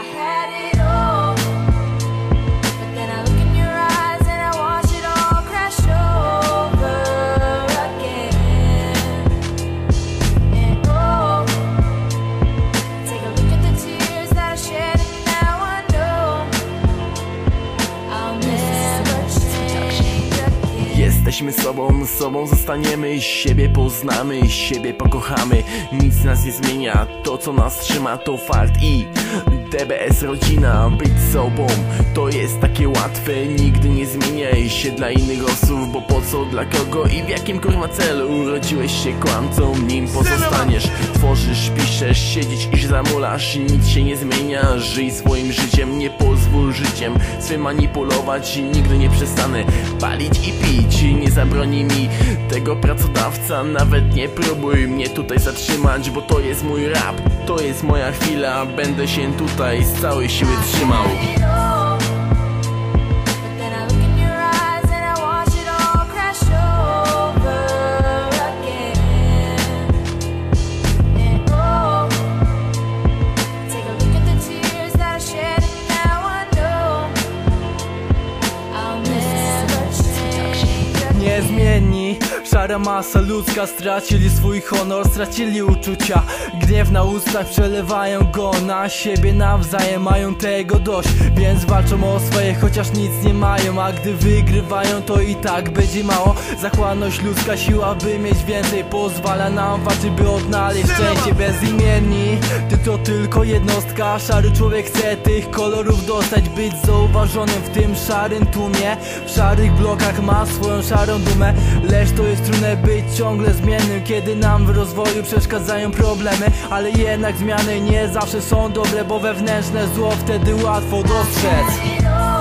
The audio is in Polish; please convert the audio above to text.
I had it all, but then I look in your eyes and I watch it all crash over again. And oh, take a look at the tears that I shed, and now I know I'll never change again. Jesteśmy sobą zostaniemy, siebie poznamy, siebie pokochamy. Nic nas nie zmienia, to co nas trzyma to fakt i DBS rodzina. Być sobą to jest takie łatwe, nigdy nie zmieniaj się dla innych osób, bo po co, dla kogo i w jakim kurwa celu urodziłeś się kłamcą, nim pozostaniesz. Tworzysz, piszesz, siedzisz i zamulasz, nic się nie zmienia. Żyj swoim życiem, nie pozwól życiem swym manipulować. Nigdy nie przestanę palić i pić, nie zabroni mi tego pracodawca. Nawet nie próbuj mnie tutaj zatrzymać, bo to jest mój rap, to jest moja chwila. Będę się tutaj z całej siły trzymał. Niezmienni, szara masa ludzka, stracili swój honor, stracili uczucia. Gniew na ustach przelewają go na siebie nawzajem, mają tego dość, więc walczą o swoje, chociaż nic nie mają. A gdy wygrywają, to i tak będzie mało. Zachłanność ludzka, siła by mieć więcej, pozwala nam walczyć, by odnaleźć szczęście. Bezimienni, ty to tylko jednostka. Szary człowiek chce tych kolorów dostać, być zauważonym w tym szarym tłumie. W szarych blokach ma swoją szarą dumę, lecz to jest trudne być ciągle zmiennym, kiedy nam w rozwoju przeszkadzają problemy. Ale jednak zmiany nie zawsze są dobre, bo wewnętrzne zło wtedy łatwo dostrzec.